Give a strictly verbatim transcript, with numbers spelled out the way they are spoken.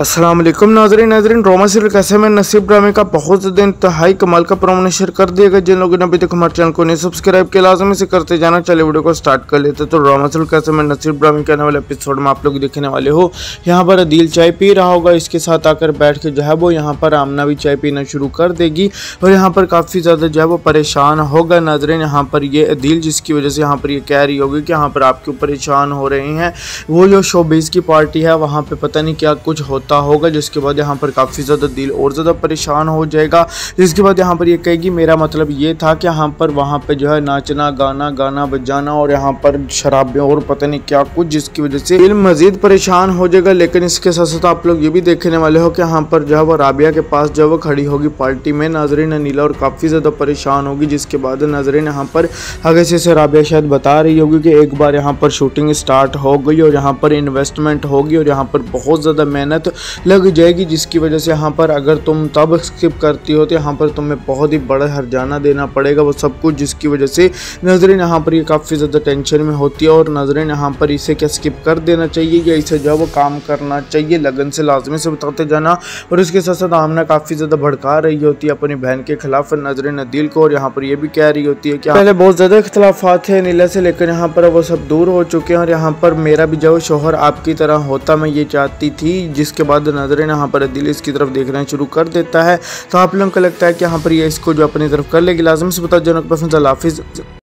अस्सलाम वालेकुम नाज़रीन नाज़रीन ड्रामा सीरियल कैसे में नसीब ड्रामे का बहुत ज़्यादा इंतहाई कमाल का प्रोमो शेयर कर दिया गया। जिन लोगों ने अभी तक हमारे चैनल को नहीं सब्सक्राइब किया लाजमी से करते जाना। चलिए वीडियो को स्टार्ट कर लेते। तो ड्रामा सीरियल कैसे में नसीब ड्रामे के आने वाले एपिसोड में आप लोग देखने वाले हो, यहाँ पर अदील चाय पी रहा होगा, इसके साथ आकर बैठ के जो है वो यहाँ पर आमना भी चाय पीना शुरू कर देगी और यहाँ पर काफ़ी ज़्यादा जो है वो परेशान होगा। नाज़रीन यहाँ पर ये अदील जिसकी वजह से यहाँ पर ये कह रही होगी कि यहाँ पर आप क्यों परेशान हो रहे हैं, वो जो शोबीज़ की पार्टी है वहाँ पर पता नहीं क्या कुछ होता होगा, जिसके बाद यहाँ पर काफ़ी ज़्यादा दिल और ज़्यादा परेशान हो जाएगा। जिसके बाद यहाँ पर ये कहेगी मेरा मतलब ये था कि यहाँ पर वहाँ पे जो है नाचना गाना गाना बजाना और यहाँ पर शराबें और पता नहीं क्या कुछ, जिसकी वजह से दिल मज़ीद परेशान हो जाएगा। लेकिन इसके साथ साथ आप लोग ये भी देखने वाले हो कि यहाँ पर जो है वो राबिया के पास जो है वो खड़ी होगी पार्टी में नाज़रीन नीला और काफ़ी ज़्यादा परेशान होगी। जिसके बाद नाज़रीन यहाँ पर आगे से, से राबिया शायद बता रही होगी कि एक बार यहाँ पर शूटिंग स्टार्ट हो गई और यहाँ पर इन्वेस्टमेंट होगी और यहाँ पर बहुत ज़्यादा मेहनत लग जाएगी, जिसकी वजह से यहाँ पर अगर तुम तब स्किप करती हो तो यहाँ पर तुम्हें बहुत ही बड़ा हर्जाना देना पड़ेगा वो सब कुछ। जिसकी वजह से नजरीन यहाँ पर ये काफ़ी ज़्यादा टेंशन में होती है और नजरीन यहाँ पर इसे क्या स्किप कर देना चाहिए या इसे जो वो काम करना चाहिए, लगन से लाजमी से बताते जाना। और इसके साथ साथ आमना काफ़ी ज़्यादा भड़का रही होती है अपनी बहन के खिलाफ नजरीन अदील को और यहाँ पर ये भी कह रही होती है कि पहले बहुत ज़्यादा इख्तलाफात थे नीला से, लेकिन यहाँ पर वो सब दूर हो चुके हैं और यहाँ पर मेरा भी जो शोहर आपकी तरह होता मैं ये चाहती थी। जिसके बाद नजरीन यहाँ पर दिल इसकी तरफ देखना शुरू कर देता है। तो आप लोगों को लगता है कि यहाँ पर ये इसको जो अपनी तरफ कर लेगी, लाजमी से बता जनक पसंद। अल्लाह हाफिज़।